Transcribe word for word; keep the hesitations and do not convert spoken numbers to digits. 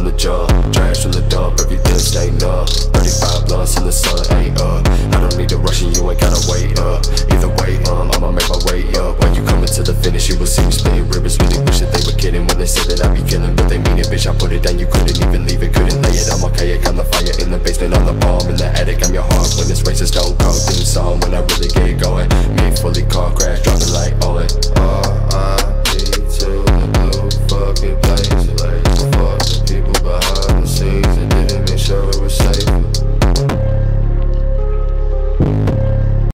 the jaw, trash from the dump, everything stained up. Thirty-five blunts in the sun, ain't up. I don't need to rush and you ain't gotta wait up. Either way, um, I'ma make my way up. When you coming to the finish, you will see me splitting ribbons. Really wish that they were kidding when they said that I be killing, but they mean it, bitch. I put it down, you